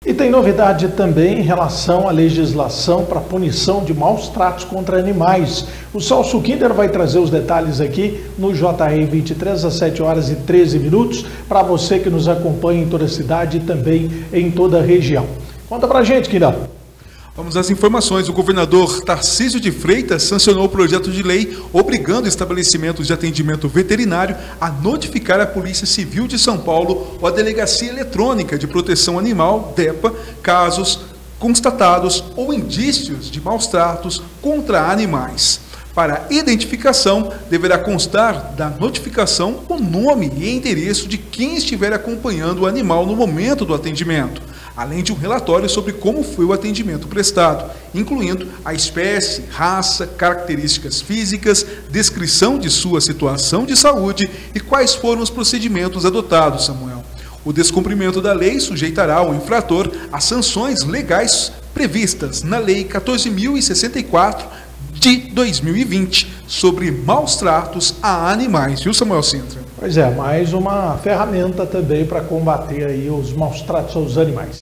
E tem novidade também em relação à legislação para punição de maus tratos contra animais. O Celso Kinder vai trazer os detalhes aqui no JR 23 às 7h13, para você que nos acompanha em toda a cidade e também em toda a região. Conta pra gente, Kinder. Vamos às informações. O governador Tarcísio de Freitas sancionou o projeto de lei obrigando estabelecimentos de atendimento veterinário a notificar a Polícia Civil de São Paulo ou a Delegacia Eletrônica de Proteção Animal, DEPA, casos constatados ou indícios de maus tratos contra animais. Para identificação, deverá constar da notificação o nome e endereço de quem estiver acompanhando o animal no momento do atendimento, além de um relatório sobre como foi o atendimento prestado, incluindo a espécie, raça, características físicas, descrição de sua situação de saúde e quais foram os procedimentos adotados, Samuel. O descumprimento da lei sujeitará o infrator a sanções legais previstas na Lei 14.064 de 2020 sobre maus tratos a animais, viu, Samuel Sintra? Pois é, mais uma ferramenta também para combater aí os maus tratos aos animais.